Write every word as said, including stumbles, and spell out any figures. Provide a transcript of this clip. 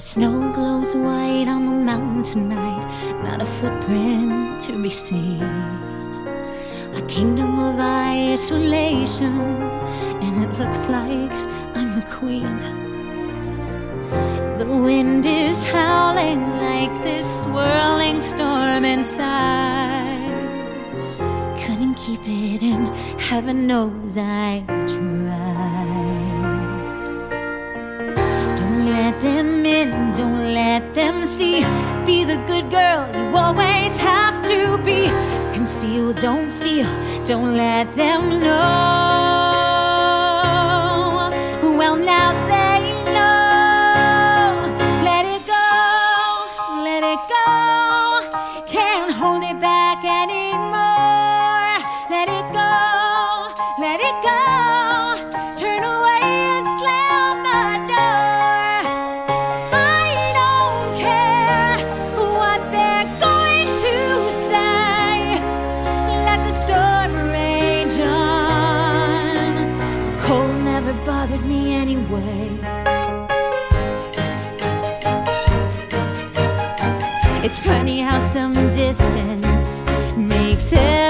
snow glows white on the mountain tonight, not a footprint to be seen. A kingdom of isolation, and it looks like I'm the queen. The wind is howling like this swirling storm inside. Couldn't keep it in, heaven knows I tried. Don't let them in, don't let them see. Be the good girl you always have to be. Conceal, don't feel, don't let them know. Well, now they know. Let it go, let it go. Can't hold it back anymore. Let it go, let it go. Turn away and slam the door. I don't care what they're going to say. Let the storm rage on. The cold never bothered me anyway. It's funny how some distance makes it